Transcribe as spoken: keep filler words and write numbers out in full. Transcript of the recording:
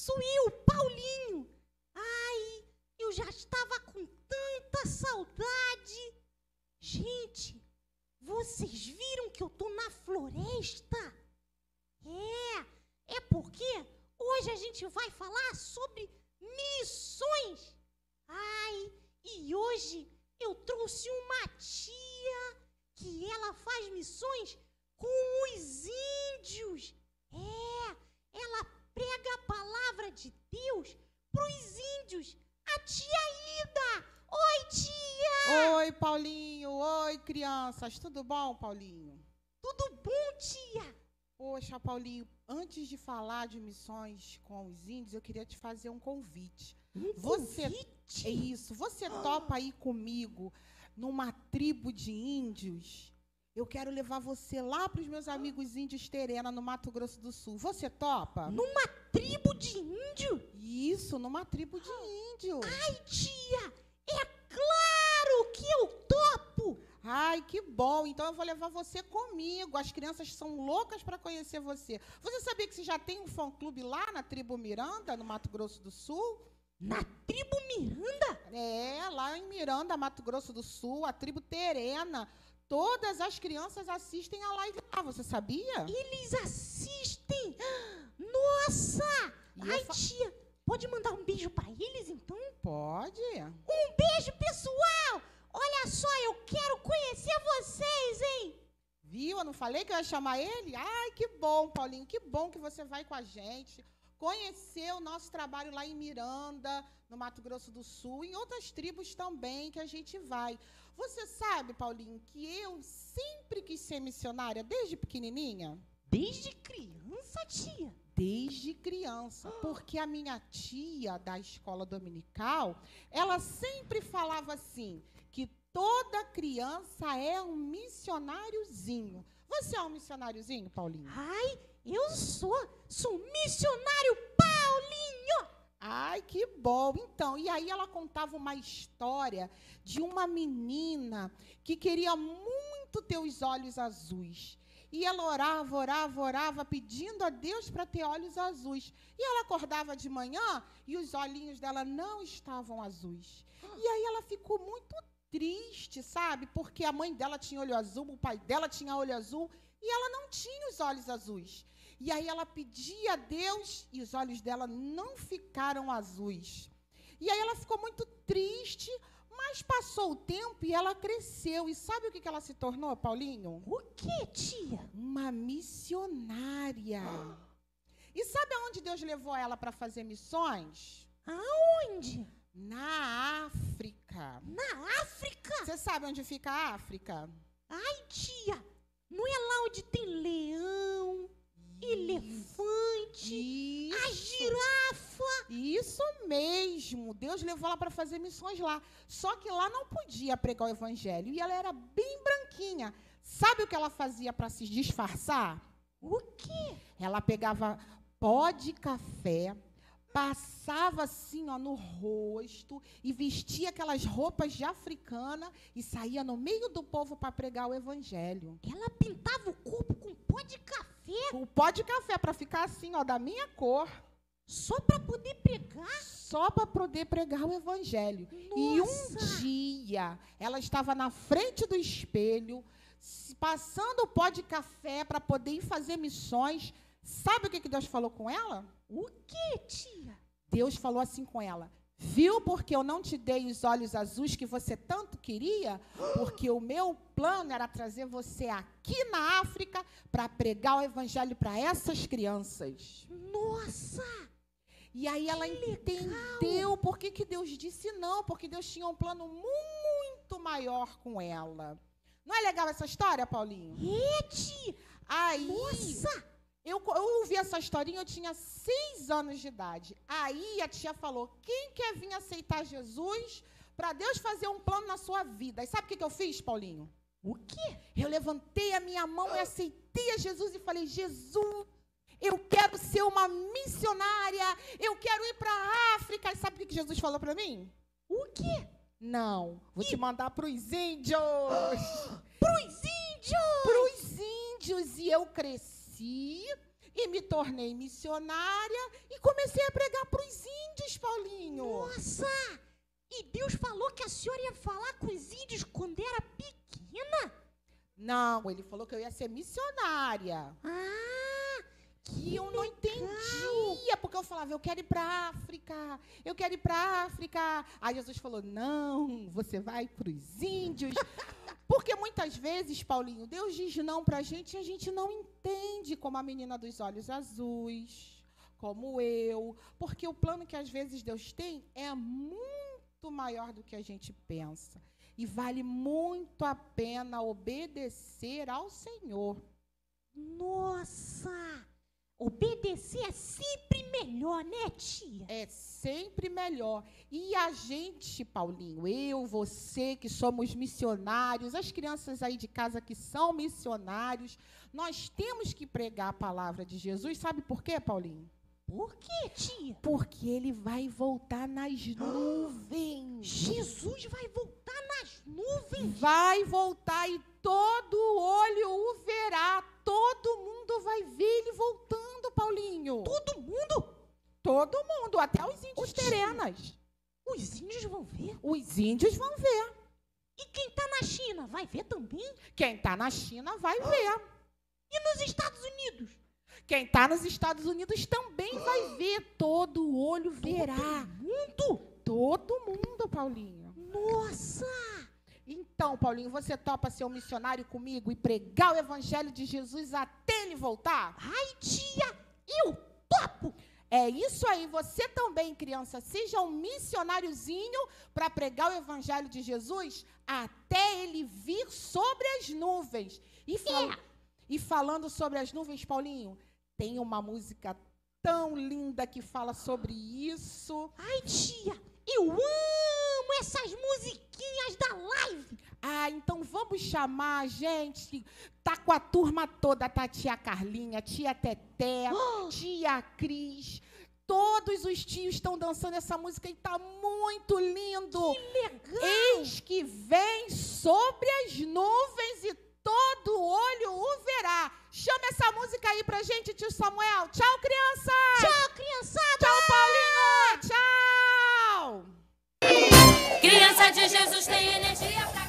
sou eu, Paulinho. Ai, eu já estava com tanta saudade. Gente, vocês viram que eu tô na floresta? É, é porque hoje a gente vai falar sobre missões. Ai, e hoje eu trouxe uma tia que ela faz missões com os índios. É, ela prega a palavra de Deus para os índios. A tia Ida. Oi, tia. Oi, Paulinho. Oi, crianças. Tudo bom, Paulinho? Tudo bom, tia? Poxa, Paulinho, antes de falar de missões com os índios, eu queria te fazer um convite. Um Você, convite? é isso. Você topa ir comigo numa tribo de índios? Eu quero levar você lá para os meus amigos índios Terena, no Mato Grosso do Sul. Você topa? Numa tribo de índio? Isso, numa tribo de índio. Ai, tia, é claro que eu topo. Ai, que bom. Então eu vou levar você comigo. As crianças são loucas para conhecer você. Você sabia que você já tem um fã-clube lá na tribo Miranda, no Mato Grosso do Sul? Na tribo Miranda? É, lá em Miranda, Mato Grosso do Sul, a tribo Terena. Todas as crianças assistem a live lá, você sabia? Eles assistem? Nossa! E Ai, essa- tia, pode mandar um beijo para eles, então? Pode. Um beijo, pessoal! Olha só, eu quero conhecer vocês, hein? Viu? Eu não falei que eu ia chamar ele? Ai, que bom, Paulinho, que bom que você vai com a gente. Conhecer o nosso trabalho lá em Miranda, no Mato Grosso do Sul, e em outras tribos também que a gente vai. Você sabe, Paulinho, que eu sempre quis ser missionária, desde pequenininha? Desde criança, tia? Desde criança, porque a minha tia da escola dominical, ela sempre falava assim, que toda criança é um missionáriozinho. Você é um missionáriozinho, Paulinho? Ai, eu sou, sou missionário Paulinho. Ai, que bom. Então, e aí ela contava uma história de uma menina que queria muito ter os olhos azuis. E ela orava, orava, orava, pedindo a Deus para ter olhos azuis. E ela acordava de manhã e os olhinhos dela não estavam azuis. E aí ela ficou muito triste, sabe? Porque a mãe dela tinha olho azul, o pai dela tinha olho azul, e ela não tinha os olhos azuis. E aí ela pedia a Deus e os olhos dela não ficaram azuis. E aí ela ficou muito triste, mas passou o tempo e ela cresceu. E sabe o que que ela se tornou, Paulinho? O que, tia? Uma missionária. E sabe aonde Deus levou ela para fazer missões? Aonde? Na África. Na África? Você sabe onde fica a África? Ai, tia, não é lá onde tem leão, elefante, a girafa? Isso mesmo. Deus levou ela para fazer missões lá. Só que lá não podia pregar o evangelho. E ela era bem branquinha. Sabe o que ela fazia para se disfarçar? O quê? Ela pegava pó de café, passava assim, ó, no rosto e vestia aquelas roupas de africana e saía no meio do povo para pregar o evangelho. Ela pintava o corpo com pó de café O pó de café para ficar assim, ó, da minha cor, só para poder pregar? só para poder pregar o evangelho. E um Nossa! dia ela estava na frente do espelho, se- passando o pó de café para poder ir fazer missões. Sabe o que que Deus falou com ela? O que, tia? Deus falou assim com ela: viu porque eu não te dei os olhos azuis que você tanto queria? Porque o meu plano era trazer você aqui na África para pregar o evangelho para essas crianças. Nossa! E aí ela entendeu por que que Deus disse não, porque Deus tinha um plano muito maior com ela. Não é legal essa história, Paulinho? É, tia! Aí, Nossa! Eu, eu ouvi essa historinha, eu tinha seis anos de idade. Aí a tia falou, quem quer vir aceitar Jesus para Deus fazer um plano na sua vida? E sabe o que que eu fiz, Paulinho? O quê? Eu levantei a minha mão e aceitei a Jesus e falei, Jesus, eu quero ser uma missionária, eu quero ir para a África. E sabe o que que Jesus falou para mim? O quê? Não, vou te mandar para os índios. Pros índios! Para os índios. E eu cresci. e me tornei missionária e comecei a pregar para os índios, Paulinho. Nossa! E Deus falou que a senhora ia falar com os índios quando era pequena? Não, ele falou que eu ia ser missionária. Ah, que eu não entendia, porque eu falava, eu quero ir para a África, eu quero ir para a África. Aí Jesus falou, não, você vai para os índios. Porque muitas vezes, Paulinho, Deus diz não para a gente e a gente não entende, como a menina dos olhos azuis, como eu. Porque o plano que às vezes Deus tem é muito maior do que a gente pensa. E vale muito a pena obedecer ao Senhor. Nossa! Obedecer é sempre melhor, né, tia? É sempre melhor. E a gente, Paulinho, eu, você, que somos missionários, as crianças aí de casa que são missionários, nós temos que pregar a palavra de Jesus. Sabe por quê, Paulinho? Por quê, tia? Porque ele vai voltar nas nuvens. Jesus vai voltar nas nuvens? Vai voltar e todo olho o verá. Todo mundo vai ver ele voltando, Paulinho. Todo mundo? Todo mundo, até os índios Ô, terenas. Os índios vão ver? Os índios vão ver. E quem está na China vai ver também? Quem está na China vai ver. E nos Estados Unidos? Quem está nos Estados Unidos também vai ver. Todo olho verá. Todo mundo? Todo mundo, Paulinho. Nossa! Então, Paulinho, você topa ser um missionário comigo e pregar o evangelho de Jesus até ele voltar? Ai, tia, eu topo! É isso aí, você também, criança, seja um missionáriozinho para pregar o evangelho de Jesus até ele vir sobre as nuvens. E, fal É. e falando sobre as nuvens, Paulinho, tem uma música tão linda que fala sobre isso. Ai, tia, eu amo essas musiquinhas da live. Ah, então vamos chamar, gente. Tá com a turma toda, tá? Tia Carlinha, tia Teté, Oh. tia Cris. Todos os tios estão dançando essa música e tá muito lindo. Que legal! Eis que vem sobre as nuvens e todo olho o verá. Chama essa música aí pra gente, tio Samuel. Tchau, criança! Tchau, criançada! Tchau, Paulinho! Tchau! Criança de Jesus tem energia pra